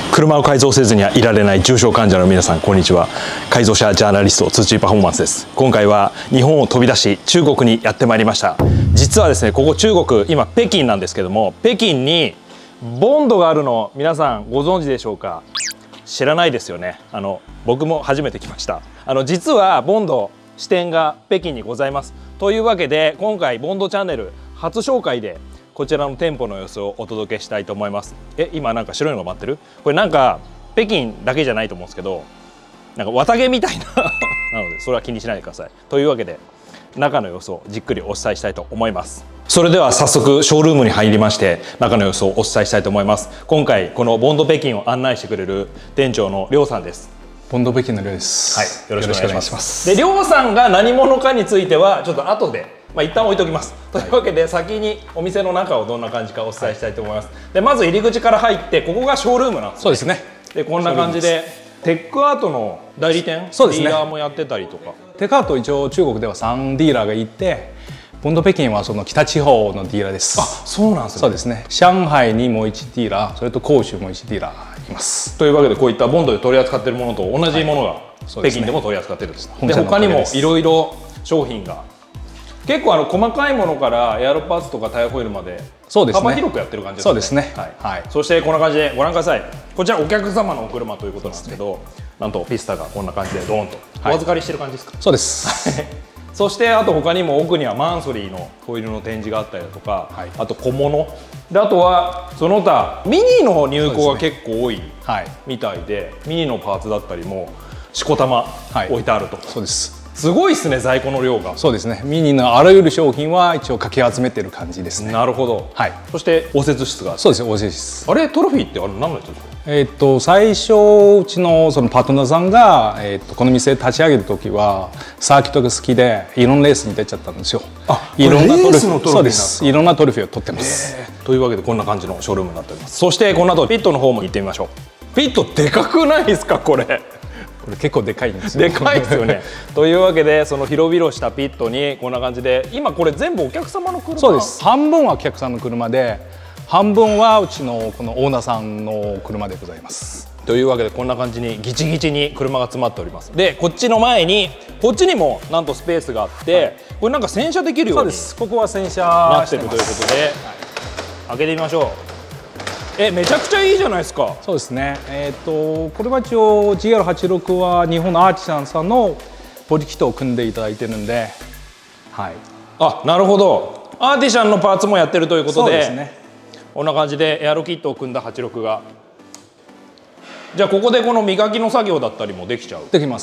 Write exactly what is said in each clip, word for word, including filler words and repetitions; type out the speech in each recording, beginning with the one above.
車を改造せずにはいられない重症患者の皆さん、こんにちは。改造車ジャーナリスト、通知パフォーマンスです。今回は日本を飛び出し中国にやってまいりました。実はですね、ここ中国、今北京なんですけども、北京にボンドがあるの皆さんご存知でしょうか。知らないですよね。あの僕も初めて来ました。あの実はボンド支店が北京にございます。というわけで今回ボンドチャンネル初紹介でこちらの店舗の様子をお届けしたいと思います。え、今なんか白いのが待ってる？これなんか北京だけじゃないと思うんですけど、なんか綿毛みたいななのでそれは気にしないでください。というわけで中の様子をじっくりお伝えしたいと思います。それでは早速ショールームに入りまして中の様子をお伝えしたいと思います。今回このボンド北京を案内してくれる店長の梁さんです。 ボンド北京の梁です。 はい、よろしくお願いします。で、梁さんが何者かについてはちょっと後でまあ一旦置いときます。というわけで先にお店の中をどんな感じかお伝えしたいと思います。で、まず入り口から入ってここがショールームなんですね。 そうですね。 で、こんな感じでテックアートの代理店、 そうですね、 ディーラーもやってたりとか。 テックアート一応中国ではさんディーラーがいて、ボンド北京はその北地方のディーラーです。 あ、そうなんですね。 そうですね。上海にもいちディーラー、それと広州もいちディーラーいます。 というわけでこういったボンドで取り扱っているものと同じものが北京でも取り扱っているんです。で、他にもいろいろ商品が結構あの細かいものからエアロパーツとかタイヤホイールまで幅広くやってる感じですね。 そうですね。 はい。そしてこんな感じでご覧ください。こちらお客様のお車ということなんですけど、なんとピスタがこんな感じでドーンとお預かりしてる感じですか。 そうです。 そしてあと他にも奥にはマンソリーのホイールの展示があったりだとか、あと小物で、あとはその他ミニの入庫が結構多いみたいで、ミニのパーツだったりもしこたま置いてあると。 そうです。 すごいですね、在庫の量が。 そうですね。ミニのあらゆる商品は一応かき集めてる感じですね。 なるほど。はい。そして応接室が。 そうですね、応接室。 あれ、トロフィーってあれ何のやつですか？ えっと最初うちのそのパートナーさんが、えっとこの店立ち上げる時はサーキットが好きでいろんなレースに出ちゃったんですよ。 あ、 いろんなトロフィー。 そうです。 いろんなトロフィーを取ってます。 というわけでこんな感じのショールームになっております。そしてこの後ピットの方も行ってみましょう。ピットでかくないですかこれ？ これ結構でかいんですよ。 でかいですよね。というわけでその広々したピットにこんな感じで、今これ全部お客様の車？ そうです。半分はお客さんの車で、半分はうちのこのオーナーさんの車でございます。 というわけでこんな感じにギチギチに車が詰まっております。で、こっちの前にこっちにもなんとスペースがあって、はい、これなんか洗車できるようにここは洗車なってるということで、はい、開けてみましょう。え、めちゃくちゃいいじゃないですか。 そうですね。えっとこれは一応 ジーアールはちじゅうろく は日本のアーティシャンさんのボディキットを組んでいただいてるんで、はい。 あ、なるほど。アーティシャンのパーツもやってるということで、そうですね。こんな感じでエアロキットを組んだはちじゅうろくが、じゃあここでこの磨きの作業だったりもできちゃう。 できます。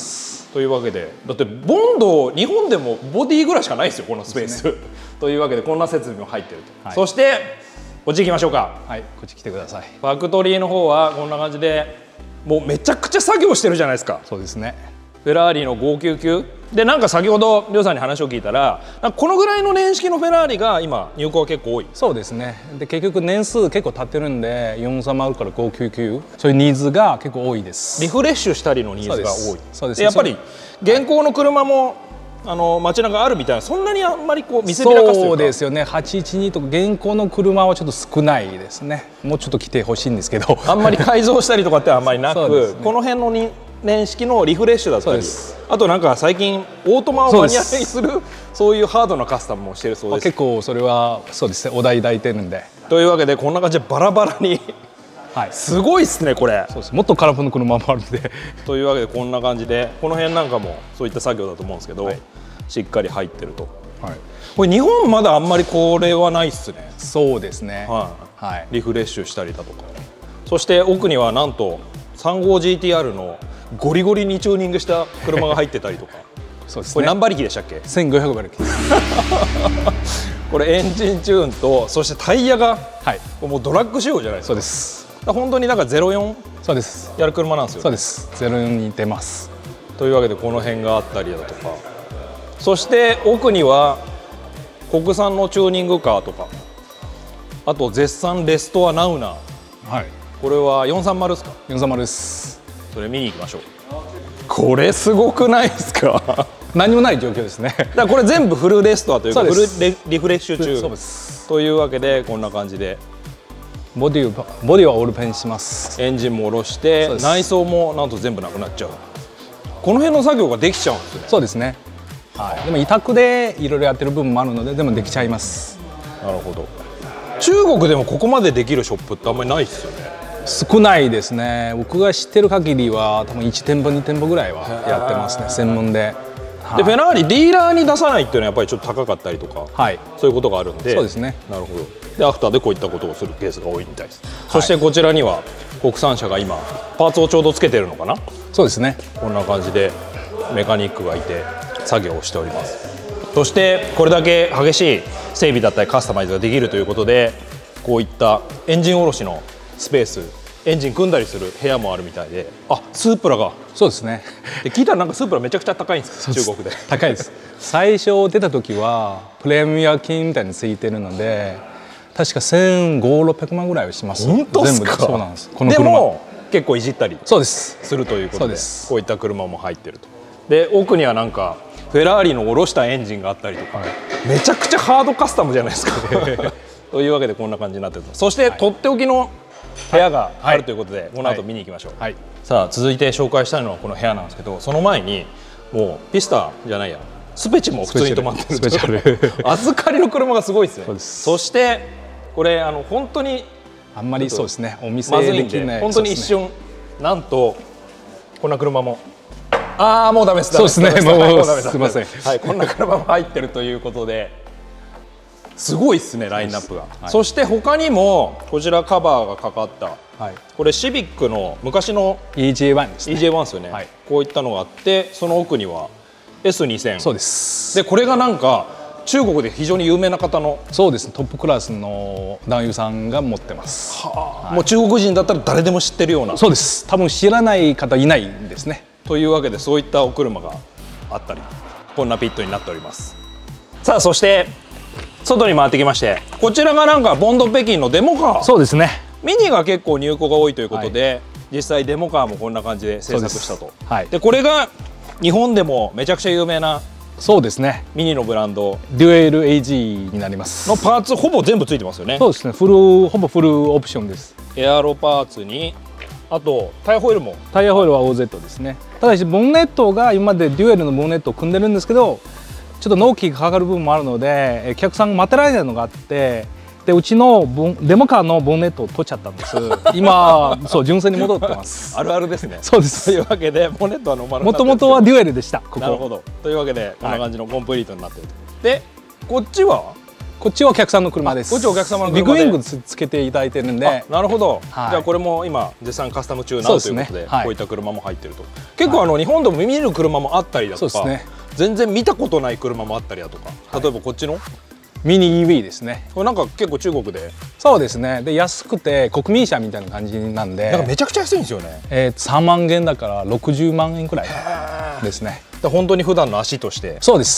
というわけで、だってボンド日本でもボディぐらいしかないですよこのスペース。ね、というわけでこんな設備も入ってると。はい、そしてこっち行きましょうか。 はい、こっち来てください。 ファクトリーの方はこんな感じで、もうめちゃくちゃ作業してるじゃないですか。 そうですね。 フェラーリのごひゃくきゅうきゅうで、なんか先ほど梁さんに話を聞いたら、このぐらいの年式のフェラーリが今入庫は結構多い。 そうですね。で、結局年数結構経ってるんで、よんさんまるからごひゃくきゅうきゅう、そういうニーズが結構多いです。 リフレッシュしたりのニーズが多い。 そうです。 で、やっぱり現行の車もあの街中あるみたいな、そんなにあんまりこう見せびらかすというか。そうですよね。はちいちにとか現行の車はちょっと少ないですね。もうちょっと来てほしいんですけど、 あんまり改造したりとかってあんまりなく、ね、この辺のに年式のリフレッシュだったり、あとなんか最近オートマをマニュアルにするそういうハードなカスタムもしてるそうです。 結構それはそうですね、お題抱いてるんで。 というわけでこんな感じでバラバラにはい、すごいですねこれ。 そうです。もっとカラフルな車もあるんで。 というわけでこんな感じで、この辺なんかもそういった作業だと思うんですけど、はい、しっかり入ってると。はい、これ日本まだあんまりこれはないっすね。 そうですね。 はい。はい、リフレッシュしたりだとか。そして奥にはなんと さんじゅうごジーティーアール のゴリゴリにチューニングした車が入ってたりとか。そうですね。これ何馬力でしたっけ？ せんごひゃく馬力です。 これエンジンチューンと、そしてタイヤが、はい、もうドラッグ仕様じゃないですか。 そうです。 本当になんかゼロよんそうですやる車なんですよ、ね。 そうです。ゼロよんに出ます。 というわけでこの辺があったりだとか、そして奥には国産のチューニングカーとか、あと絶賛レストアナウナー。はい。これはよんさんまるですか？ よんさんまるです。 それ見に行きましょう。これすごくないですか？ 何もない状況ですね。 だからこれ全部フルレストアというかフルリフレッシュ中。 そうです。 というわけでこんな感じでボディをボディはオールペンします。 エンジンも下ろして内装もなんと全部なくなっちゃう。この辺の作業ができちゃうんですね。 そうですね、はい、でも委託でいろいろやってる部分もあるので、でもできちゃいます。 なるほど。中国でもここまでできるショップってあんまりないですよね。 少ないですね。僕が知ってる限りは多分いち店舗に店舗ぐらいはやってますね、専門で。 でフェラーリディーラーに出さないっていうのはやっぱりちょっと高かったりとか、はい、そういうことがあるんで。 そうですね。 なるほど。でアフターでこういったことをするケースが多いみたいです。はい、そしてこちらには国産車が今パーツをちょうどつけてるのかな。 そうですね。 こんな感じでメカニックがいて作業をしております。そしてこれだけ激しい整備だったりカスタマイズができるということで、こういったエンジン下ろしのスペース、エンジン組んだりする部屋もあるみたいで、あ、スープラが。そうですね。で聞いたらなんかスープラめちゃくちゃ高いんですか、中国で。 高いです。最初出た時はプレミア金みたいについてるので、確かせんごひゃく、ろっぴゃくまんぐらいはします。 本当ですか。 全部そうなんです。この車。 でも結構いじったりそうですするということで、こういった車も入ってると。で奥にはなんかフェラーリの下ろしたエンジンがあったりとか、はい、めちゃくちゃハードカスタムじゃないですか。というわけでこんな感じになってる。そして、はい、とっておきの部屋があるということで、はい、この後見に行きましょう。はい、さあ続いて紹介したいのはこの部屋なんですけど、その前にもうピスタじゃないやスペチも普通に止まってるスペシャル預かりの車がすごいですね。そうです。そしてこれあの本当にあんまりそうですね、お店できない、 本当に一瞬、ね、なんとこんな車も。ああもうダメです。 そうですね。もうすみません。 はい、こんな車も入ってるということで、すごいですねラインナップが。はい、そして他にもこちらカバーがかかった、はい、これシビックの昔のイージェーワン ですね。 イージェーワン ですよね。はい、こういったのがあって、その奥には エスにせん。 そうです。 でこれがなんか中国で非常に有名な方の。 そうですね。トップクラスの男優さんが持ってます。 はあ、はい、もう中国人だったら誰でも知ってるような。 そうです。多分知らない方いないんですね。 というわけでそういったお車があったり、こんなピットになっております。さあそして外に回ってきまして、こちらがなんかボンド北京のデモカー。 そうですね。 ミニが結構入庫が多いということで、はい、実際デモカーもこんな感じで制作したと。はい、でこれが日本でもめちゃくちゃ有名な。 そうですね。 ミニのブランドデュエル エージー になりますのパーツほぼ全部ついてますよね。 そうですね。フルほぼフルオプションです。 エアロパーツにあとタイヤホイールも。 タイヤホイールは オーゼット ですね。ただしボンネットが今までデュエルのボンネットを組んでるんですけど、ちょっと納期がかかる部分もあるので、お客さんが待てられないのがあって、でうちのボンデモカーのボンネットを取っちゃったんです。今そう純正に戻ってます。 あるあるですね。 そうです。 というわけでボンネットはノーマル。 もともとはデュエルでした。ここ。 なるほど。というわけでこんな感じのコンプリートになっていると。でこっちはこっちはお客さんの車です。 こっちはお客様の車でビッグウィングつけていただいてるんで。 なるほど。はい、じゃあこれも今絶賛カスタム中なのということで、こういった車も入ってると。結構あの日本でも見る車もあったりだとか、全然見たことない車もあったりだとか、例えばこっちのミニ イーブイ ですね。 これなんか結構中国で。そうですね。 で安くて国民車みたいな感じなんで。 なんかめちゃくちゃ安いんですよね。 えー、さんまんげんだからろくじゅうまんえんくらいですね。 で本当に普段の足として。 そうです。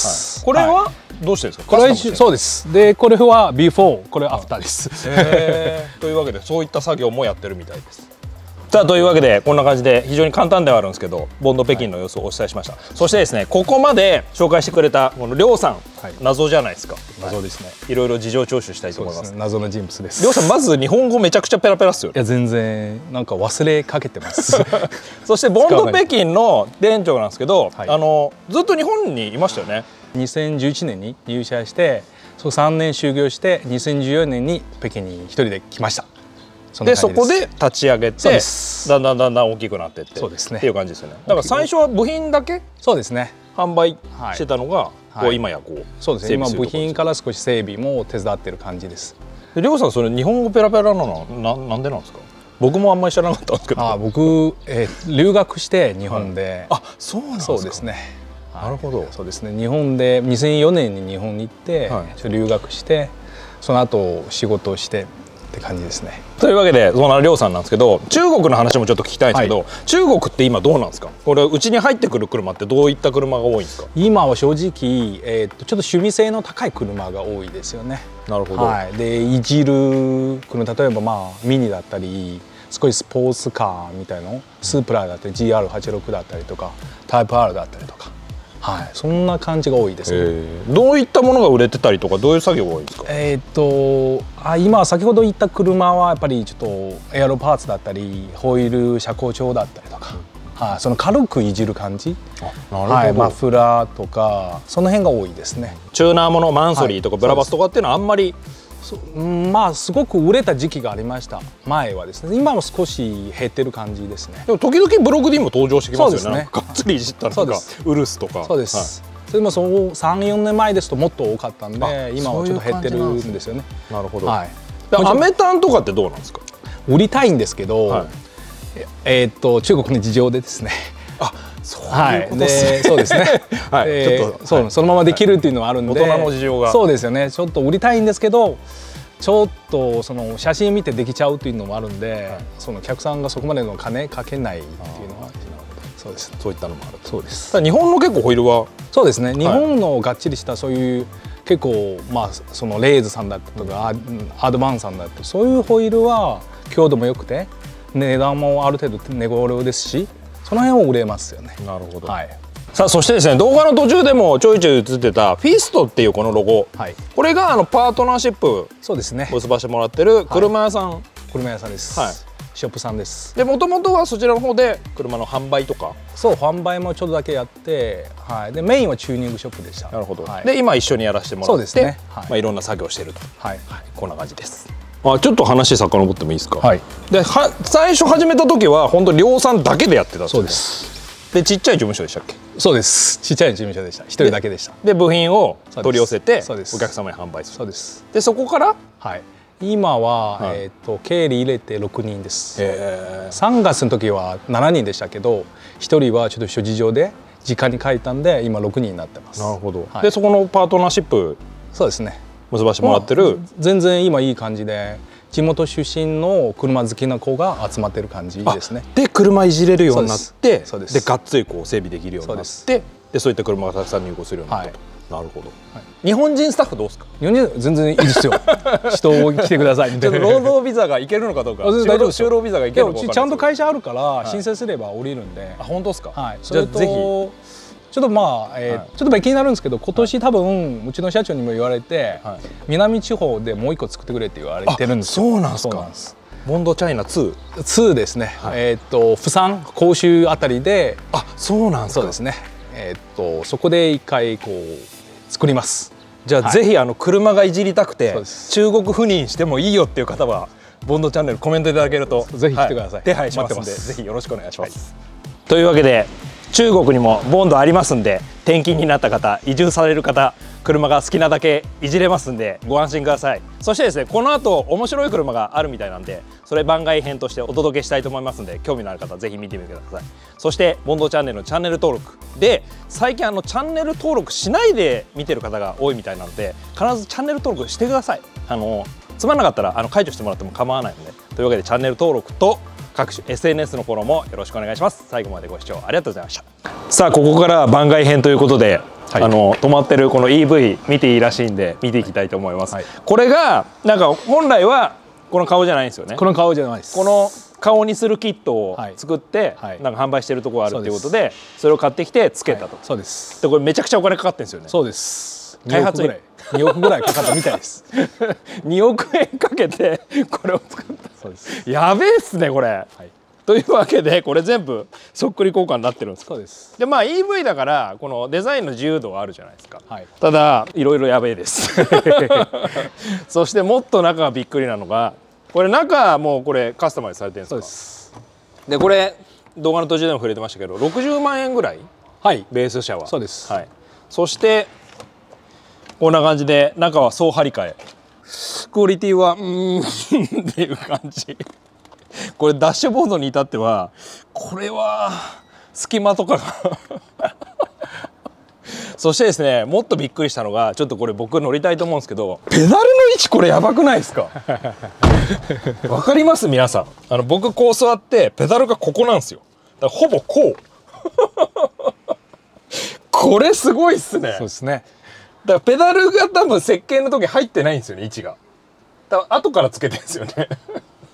はい、これはどうしてですか。 これはそうです。でこれはビフォー、これはアフターです。 というわけでそういった作業もやってるみたいです。さあというわけでこんな感じで非常に簡単ではあるんですけど、ボンド北京の様子をお伝えしました。はい、そしてですね、ここまで紹介してくれたこの梁さん、はい、謎じゃないですか。 謎ですね。はい、 いろいろ事情聴取したいと思います。 ね、謎の人物です。 梁さんまず日本語めちゃくちゃペラペラっすよ。 いや全然なんか忘れかけてます。 そしてボンド北京の店長なんですけど、はい、あのずっと日本にいましたよね。 にせんじゅういちねんに入社して、そうさんねん就業してにせんじゅうよねんに北京に一人で来ました。 でそこで立ち上げてだんだんだんだん大きくなってって、 そうですね、 っていう感じですよね。だから最初は部品だけそうですね販売してたのが、はい、こう今やこうそうですね、今部品から少し整備も手伝ってる感じです。 で梁さんそれ日本語ペラペラなのななんでなんですか。僕もあんまり知らなかったんですけど。 あ僕、えー、留学して日本で、 はい、あそうなんですか。 そうですね、 はい、なるほど。 そうですね、日本でにせんよねんに日本に行って、はい、留学してその後仕事をしてって感じですね。 というわけでその梁さんなんですけど、中国の話もちょっと聞きたいんですけど、はい、中国って今どうなんですか。これうちに入ってくる車ってどういった車が多いんですか。 今は正直、えー、とちょっと趣味性の高い車が多いですよね。 なるほど。 はい、でいじる車、例えばまあミニだったり少しスポーツカーみたいなの、スープラだったり ジーアールはちじゅうろく だったりとかタイプ アール だったりとか、 はい、そんな感じが多いですね。 どういったものが売れてたりとか、どういう作業が多いですか？ えっとあ今先ほど言った車はやっぱりちょっとエアロパーツだったりホイール車高調だったりとか、うん、はい、その軽くいじる感じ、なるほど、はい、マフラーとかその辺が多いですね。 チューナーものマンソリーとか、はい、ブラバスとかっていうのはあんまり、 まあすごく売れた時期がありました前はですね。今も少し減ってる感じですね。 でも時々ブログにも登場してきますよね。がっつりいじったのとかウルスとか。 そうです、はい、それもそうさん、よねんまえですともっと多かったんで、今はちょっと減ってるんですよね。 なるほど、はい、アメタンとかってどうなんですか？ 売りたいんですけど、はい、えー、っと中国の事情でですね、 あ、そういうことですね。 そうですね。はい、ちょっとそう、そのままできるっていうのはあるんで、 大人の事情が。 そうですよね。ちょっと売りたいんですけど、ちょっとその写真見てできちゃうというのもあるんで、はい、その客さんがそこまでの金かけないっていうのは、そうです。 そういったのもある。 そうです。 日本の結構ホイールは、 そうですね。日本のがっちりしたそういう結構まあそのレイズさんだったとか、うん、アドバンさんだったとそういうホイールは強度も良くて値段もある程度値頃ですし、その辺を売れますよね。 なるほど。 はい。 さあ、そしてですね、動画の途中でもちょいちょい映ってたフィストっていうこのロゴ、はい、これがあのパートナーシップそうですね結ばしてもらってる車屋さん、はい、 車屋さんです、はい、ショップさんです。 で、もともとはそちらの方で車の販売とか、 そう、販売もちょっとだけやって、はい、でメインはチューニングショップでした。 なるほど、はい、 で今一緒にやらせてもらって、そうですね、はい、まあいろんな作業してると、はいはい、こんな感じです。あ、ちょっと話遡ってもいいですか？はい。で、は最初始めた時は本当量産だけでやってたんですよね。そうです。で、ちっちゃい事務所でしたっけ？ そうです。ちっちゃい事務所でした。一人だけでした。 で、部品を取り寄せてお客様に販売する。 そうです。 で、そこから、 はい。今は、はい、えっと経理入れてろくにんです。さんがつの時はしちにんでしたけど、ひとりはちょっと諸事情で実家に帰ったんで今ろくにんになってます。 なるほど。はい、で、そこのパートナーシップ、 そうですね。 結ばしてもらってる。 全然今いい感じで。地元出身の車好きな子が集まってる感じですね。 で、車いじれるようになって、でがっつりこう整備できるようになって、でそういった車がたくさん入庫するようになったと。なるほど。日本人スタッフどうですか？ 日本人全然いいですよ。人来てくださいみたいな。 労働ビザがいけるのかどうか。就労ビザがいけるのか。 ちゃんと会社あるから申請すれば降りるんで。 あ、本当ですか？ はい。それとぜひ。ちょっとまあ、えーはい、ちょっと別気になるんですけど、今年多分うちの社長にも言われて、はい、南地方でもう一個作ってくれって言われてるんですよ。 そうなんですか。ボンドチャイナツー。 ツーですね。はい、えっと釜山、広州あたりで、 あ、そうなんですか。 そうですね。えっとそこで一回こう作ります。 じゃあ、はい、ぜひあの車がいじりたくて中国赴任してもいいよっていう方はボンドチャンネルコメントいただけるとぜひ来てください。はい、 手配しますのでぜひよろしくお願いします。はい、というわけで。中国にもボンドありますんで、転勤になった方、移住される方、車が好きなだけいじれますんでご安心ください。そしてですね、この後面白い車があるみたいなんで、それ番外編としてお届けしたいと思いますんで、興味のある方ぜひ見てみてください。そしてボンドチャンネルのチャンネル登録で、最近あのチャンネル登録しないで見てる方が多いみたいなので、必ずチャンネル登録してください。あのつまんなかったらあの解除してもらっても構わないので。というわけでチャンネル登録と各種 エスエヌエス のフォローもよろしくお願いします。最後までご視聴ありがとうございました。さあ、ここから番外編ということで、はい、あの止まってるこの イーブイ 見ていいらしいんで見ていきたいと思います。はい、これがなんか本来はこの顔じゃないんですよね。 この顔じゃないです。 この顔にするキットを作って、はいはい、なんか販売してるところがあるということで、それを買ってきてつけたと。はい、そうです。で、これめちゃくちゃお金かかってるんですよね。 そうです。開発費におくぐらいかかったみたいです。 におくえんかけてこれを作った。そうです。やべえっすねこれ。はい、というわけでこれ全部そっくり交換になってるんです。そうです。で、まあ イーブイ だからこのデザインの自由度はあるじゃないですか。はい、ただいろいろやべえです。そしてもっと中がびっくりなのが、これ中もうこれカスタマイズされてるんですか？そうです。で、これ動画の途中でも触れてましたけどろくじゅうまんえんぐらい。はい。ベース車は。そうです。はい。そしてこんな感じで中は総張り替え。クオリティはうーんっていう感じ。これダッシュボードに至ってはこれは隙間とかがそしてですね、もっとびっくりしたのが、ちょっとこれ僕乗りたいと思うんですけど、ペダルの位置これやばくないですか？わかります皆さん。あの僕こう座ってペダルがここなんですよ。だからほぼこう。これすごいっすね。そうですね。だからペダルが多分設計の時入ってないんですよね、位置が。だから後からつけてるんですよね。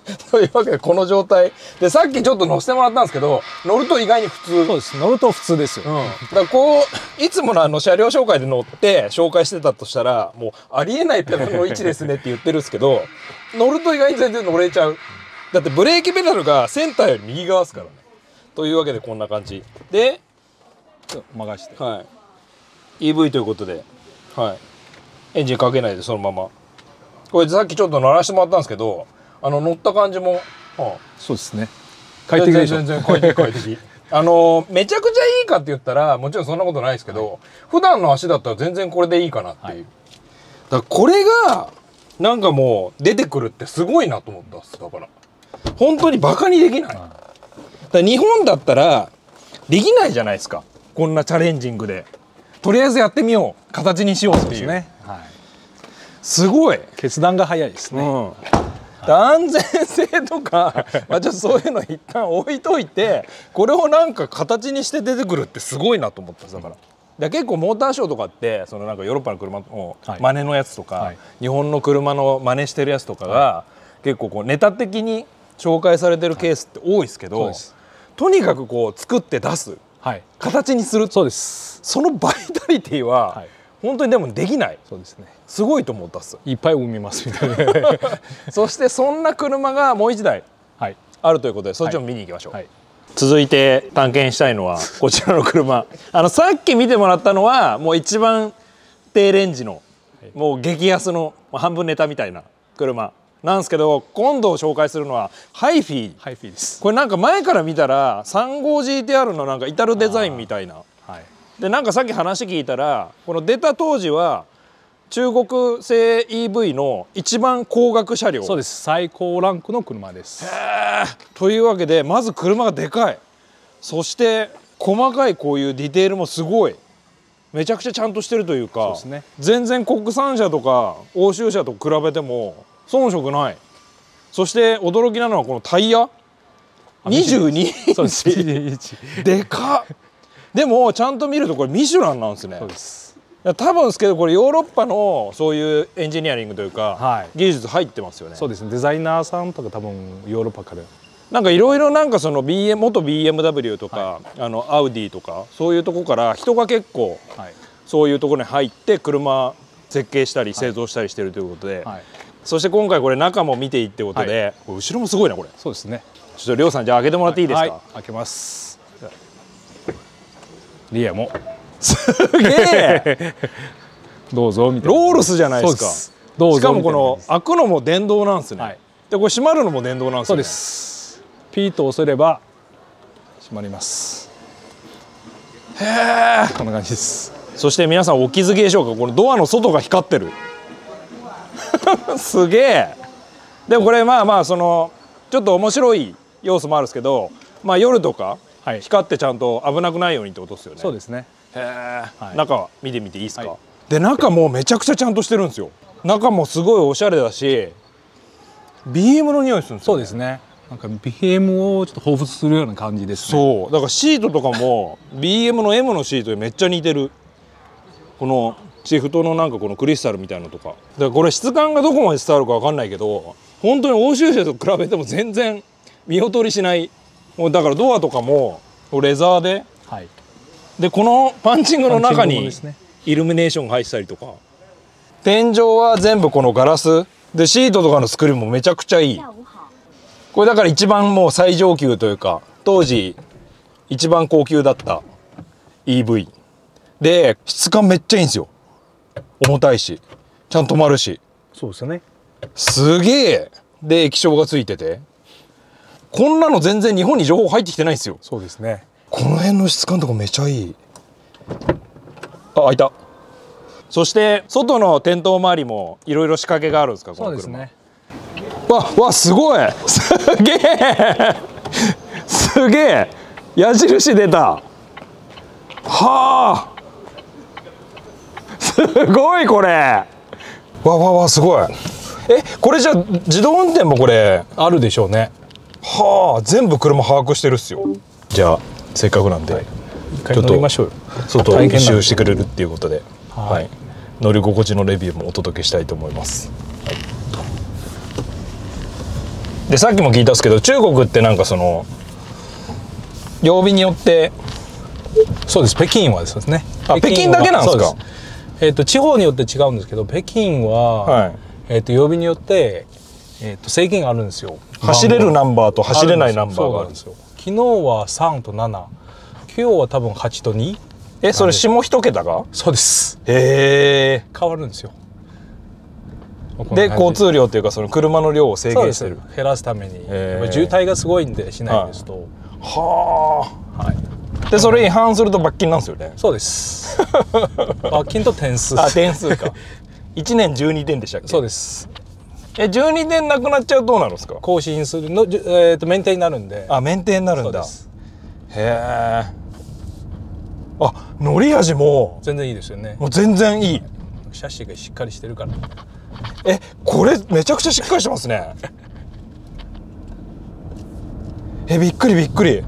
というわけでこの状態で、さっきちょっと乗せてもらったんですけど、乗ると意外に普通。 そうです。乗ると普通ですよ。 うん、だからこういつものあの車両紹介で乗って紹介してたとしたら、もうありえないペダルの位置ですねって言ってるんですけど、乗ると意外に全然乗れちゃう。だってブレーキペダルがセンターより右側ですからね。というわけでこんな感じで任して、 はい、イーブイ ということで、はい、エンジンかけないでそのまま。これさっきちょっと乗らせてもらったんですけど、あの乗った感じも、はあ、 そうですね。快適でしょ。 全然快適快適。あのめちゃくちゃいいかって言ったらもちろんそんなことないですけど、はい、普段の足だったら全然これでいいかなっていう。はい、だからこれがなんかもう出てくるってすごいなと思ったっす。だから本当にバカにできない。だから日本だったらできないじゃないですか、こんなチャレンジングで。とりあえずやってみよう、形にしようっていう。そうですね。はい、すごい決断が早いですね。うん、 安全性とか、まあちょっとそういうの一旦置いといて、これをなんか形にして出てくるってすごいなと思ったんです。だから、だ結構モーターショーとかってそのなんかヨーロッパの車の真似のやつとか、はい、日本の車の真似してるやつとかが、はい、結構こうネタ的に紹介されてるケースって多いですけど、はい、とにかくこう作って出す、はい、形にする、 そうです。 そのバイタリティは、はい、本当にでもできない。 そうですね。 すごいと思ったっす。 いっぱい生みますみたいな。 そしてそんな車がもう一台あるということで、そっちも見に行きましょう。はいはい、続いて探検したいのはこちらの車。あのさっき見てもらったのはもう一番低レンジの、もう激安の半分ネタみたいな車なんですけど、今度紹介するのはハイフィー。 ハイフィーです。 これなんか前から見たら さんごジーティーアール のなんか至るデザインみたいな。はい、でなんかさっき話聞いたら、この出た当時は中国製 イーブイ の一番高額車両。 そうです。最高ランクの車です。 へー。というわけでまず車がでかい、そして細かいこういうディテールもすごい、めちゃくちゃちゃんとしてるというか、そうですね、全然国産車とか欧州車と比べても遜色ない。そして驚きなのはこのタイヤにじゅうにインチでかっ。でもちゃんと見るとこれミシュランなんですね。そうです。多分ですけどこれヨーロッパのそういうエンジニアリングというか、はい、技術入ってますよね。 そうですね。デザイナーさんとか多分ヨーロッパからなんかいろいろなんかその ビーエム 元 ビーエムダブリュー とか、はい、あのアウディとかそういうとこから人が結構、はい、そういうところに入って車設計したり製造したりしてるということで、はいはい、そして今回これ中も見ていいってことで、はい、これ後ろもすごいなこれ。 そうですね。 ちょっとりょうさんじゃあ開けてもらっていいですか。はいはい、 開けます。リアもすげえ。 どうぞみたいな。 ロールスじゃないですか。すどうぞ。しかもこの開くのも電動なんですね。はい、でこれ閉まるのも電動なんですね。 そうです。ピーと押せれば閉まります。 へえ。 こんな感じです。 そして皆さんお気づきでしょうか、このドアの外が光ってる。すげえ。でもこれまあまあそのちょっと面白い要素もあるんですけど、まあ夜とか光ってちゃんと危なくないようにってことですよね。 そうですね。 へえ、はい、中見てみていいですか。はい、で中もめちゃくちゃちゃんとしてるんですよ。中もすごいおしゃれだし ビーエム の匂いするんですよ、ね。そうですね。 なんか ビーエム をちょっと彷彿するような感じですね。 そうだからシートとかも ビーエム の エム のシートでめっちゃ似てる。このシフトのなんかこのクリスタルみたいなのとかだからこれ質感がどこまで伝わるか分かんないけど、本当に欧州車と比べても全然見劣りしない。もうだからドアとかもレザーで、はい、でこのパンチングの中にイルミネーションが入ってたりとか、天井は全部このガラスでシートとかの作りもめちゃくちゃいい。これだから一番もう最上級というか当時一番高級だった イーブイ で質感めっちゃいいんですよ。重たいしちゃんと止まるし。 そうですよね。 すげえ。で液晶がついてて、こんなの全然日本に情報入ってきてないんですよ。 そうですね。 この辺の質感とかめちゃいい。あ、開いた。そして外の点灯周りもいろいろ仕掛けがあるんですか。この車。そうですね。わわすごい。すげえ。すげえ。矢印出た。はあ。すごいこれ。わわわすごい。えこれじゃあ自動運転もこれあるでしょうね。はあ全部車把握してるっすよ。じゃあせっかくなんで、はい、ちょっと外を一周してくれるっていうことで、はいはい、乗り心地のレビューもお届けしたいと思います。はい、 でさっきも聞いたんですけど、中国ってなんかその曜日によって。 そうです。北京はですね。 あ、北京だけなんですか。 えっと地方によって違うんですけど、北京は、はい、えっと曜日によってえっと制限があるんですよ。 走れるナンバーと走れないナンバーがあるんですよ。 昨日はさんとなな、今日は多分はちとに。 え、それ下一桁が？ そうです。 へえ。 変わるんですよ。 で交通量っていうかその車の量を制限してる。 減らすために。やっぱ渋滞がすごいんでしないですと。 はあ。はい。でそれ違反すると罰金なんですよね。 そうです。罰金と点数。 あ、点数か。いちねんじゅうにてんでしたっけ？ そうです。 え、じゅうにてんなくなっちゃうとどうなるんですか？ 更新するの、えっと免停になるんで。 あ、免停になるんだ。へえ。あ、乗り味も全然いいですよね。 もう全然いい。 シャシーがしっかりしてるから。 え、これめちゃくちゃしっかりしてますね。え、びっくりびっくり。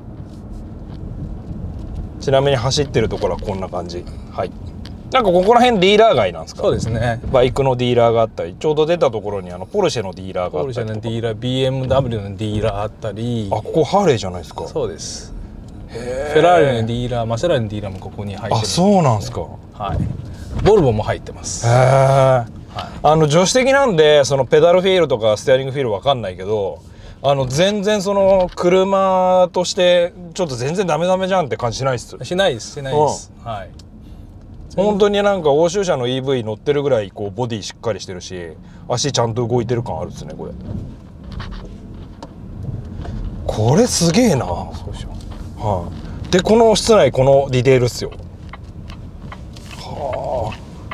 ちなみに走ってるところはこんな感じ。はい。なんかここら辺ディーラー街なんですか？ そうですね。 バイクのディーラーがあったり、ちょうど出たところにあのポルシェのディーラーがあったりとか。 ポルシェのディーラー、ビーエムダブリュー のディーラーあったり。 あ、ここハーレーじゃないですか？ そうです。フェラーリのディーラー、マセラティのディーラーもここに入ってる。 あ、そうなんですか。 はい。ボルボも入ってます。 へえ。はい、あの助手席なんでそのペダルフィールとかステアリングフィールわかんないけど、あの全然その車としてちょっと全然ダメダメじゃんって感じしないっす。 しないですしないです。うん、はい。 本当になんか欧州車の イーブイ 乗ってるぐらいこうボディしっかりしてるし、足ちゃんと動いてる感あるっすねこれ。これすげえな。そうしよう。はい、でこの室内このディテールっすよ。は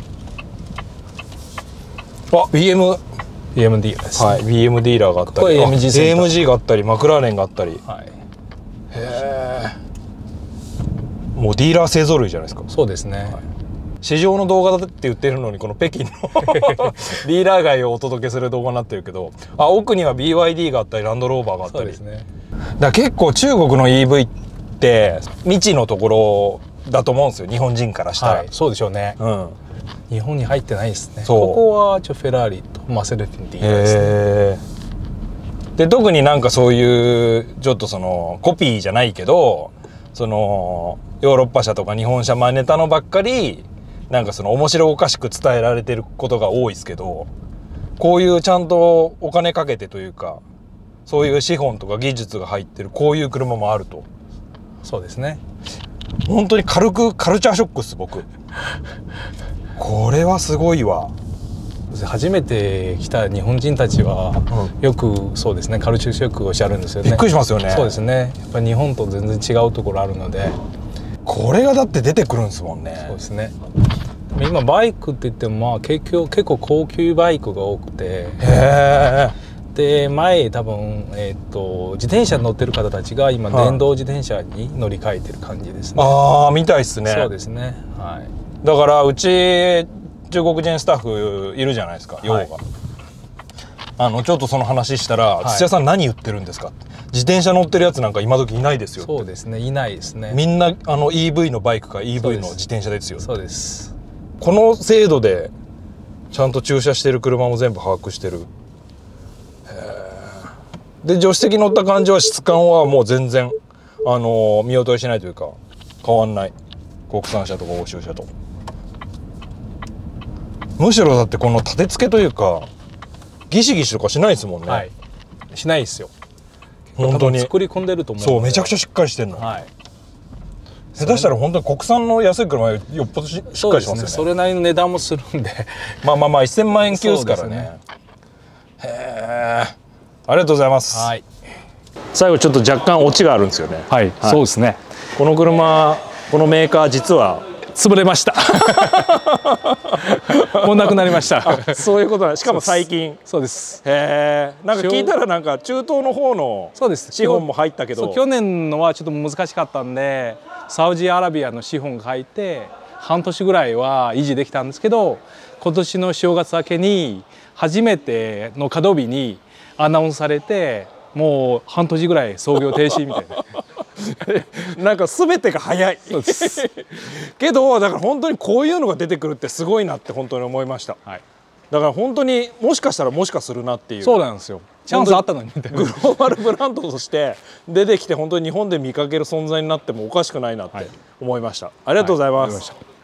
あ。あ、ビーエム。 ビーエム ディーラーです、ね。はい、 ビーエム ディーラーがあったり、 エーエムジーエーエムジー があったり、マクラーレンがあったり。 はい。へえ。もうディーラー勢ぞろいじゃないですか。 そうですね。はい、 市場の動画だって言ってるのにこの北京のディーラー街をお届けする動画になってるけど、あ、奥には ビーワイディー があったりランドローバーがあったり。そうですね。だから結構中国の イーブイ って未知のところだと思うんですよ、日本人からしたら。はい、 そうでしょうね。うん。日本に入ってないですね。ここはちょフェラーリとマセラティのディーラーですね。 で特になんかそういうちょっとそのコピーじゃないけど、そのヨーロッパ車とか日本車真似たのばっかりなんかその面白おかしく伝えられてることが多いですけど、こういうちゃんとお金かけてというかそういう資本とか技術が入ってるこういう車もあると。 そうですね。 本当に軽くカルチャーショックっす僕。これはすごいわ。 初めて来た日本人たちは、うん、よくそうですねカルチャーショックをおっしゃるんですよね。 びっくりしますよね。 そうですね。やっぱり日本と全然違うところあるので。 これがだって出てくるんですもんね。 そうですね。今バイクって言ってもまあ結局結構高級バイクが多くて。へえ。で前多分、えー、と自転車に乗ってる方たちが今電動自転車に乗り換えてる感じですね。 ああ、みたいですね。 そうですね。はい。 だからうち中国人スタッフいるじゃないですか、はい、があのちょっとその話したら「はい、土屋さん何言ってるんですか?」自転車乗ってるやつなんか今時いないですよって。 そうですね、いないですね。 みんなあの イーブイ のバイクか イーブイ の自転車ですよ。 そうです。 この制度でちゃんと駐車してる車も全部把握してる。で助手席乗った感じは質感はもう全然あの見劣りしないというか変わんない、国産車とか欧州車と。むしろだってこの立て付けというかギシギシとかしないですもんね。はい、 しないですよ。 本当に作り込んでると思う。 そうめちゃくちゃしっかりしてるの。はい、下手したら本当に国産の安い車よっぽど し, しっかりしますよね。 それなりの値段もするんでまあまあまあせんまんえん級ですからね。ね、へえ、ありがとうございます。はい、最後ちょっと若干オチがあるんですよね。 はい、はい、そうですね。 この車このメーカー実は潰れましたもうなくなりました。 そういうことだ。しかも最近。 そうです。 へえ。なんか聞いたらなんか中東の方の資本も入ったけど、 去年のはちょっと難しかったんでサウジアラビアの資本が入って半年ぐらいは維持できたんですけど、今年の正月明けに初めての稼働日にアナウンスされて、もう半年ぐらい操業停止みたいななんか全てが早いけど、だから本当にこういうのが出てくるってすごいなって本当に思いました。はい、 だから本当にもしかしたらもしかするなっていう。 そうなんですよ。チャンスあったのにみたいな。 グローバルブランドとして出てきて本当に日本で見かける存在になってもおかしくないなって思いました。ありがとうございます。 はい、ありがとうございました。